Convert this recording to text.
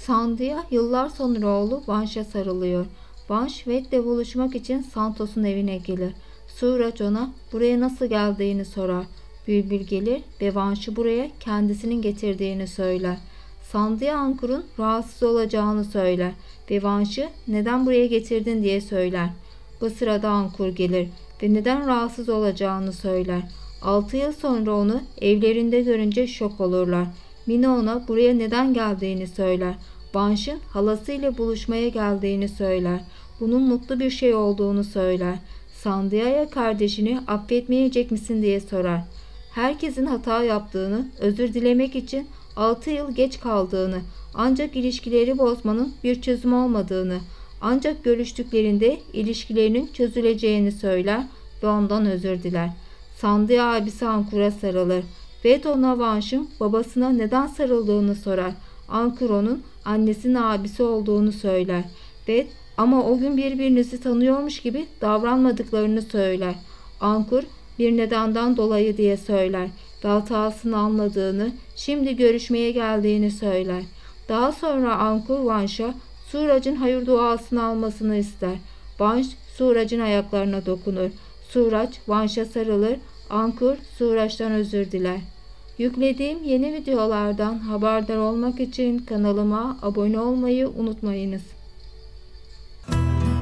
Sandıya yıllar sonra oğlu Vanş'a sarılıyor. Vanş Ved'le buluşmak için Santos'un evine gelir. Suraç ona buraya nasıl geldiğini sorar. Bülbül gelir ve Vanş'ı buraya kendisinin getirdiğini söyler. Sandıya Ankur'un rahatsız olacağını söyler ve Vanş'ı neden buraya getirdin diye söyler. Bu sırada Ankur gelir ve neden rahatsız olacağını söyler. 6 yıl sonra onu evlerinde görünce şok olurlar. Mina ona buraya neden geldiğini söyler. Vanş'ın halasıyla buluşmaya geldiğini söyler. Bunun mutlu bir şey olduğunu söyler. Sandia'ya kardeşini affetmeyecek misin diye sorar. Herkesin hata yaptığını, özür dilemek için 6 yıl geç kaldığını, ancak ilişkileri bozmanın bir çözüm olmadığını, ancak görüştüklerinde ilişkilerinin çözüleceğini söyler ve ondan özür diler. Sandia abisi Ankur'a sarılır. Ved ona Vanş'ın babasına neden sarıldığını sorar. Ankur onun annesinin abisi olduğunu söyler. Ved ama o gün birbirinizi tanıyormuş gibi davranmadıklarını söyler. Ankur bir nedenden dolayı diye söyler ve hatasını anladığını, şimdi görüşmeye geldiğini söyler. Daha sonra Ankur Vanş'a Suraj'ın hayır duasını almasını ister. Vanş Suraj'ın ayaklarına dokunur. Suraj Vanş'a sarılır. Ankur Suraj'tan özür diler. Yüklediğim yeni videolardan haberdar olmak için kanalıma abone olmayı unutmayınız.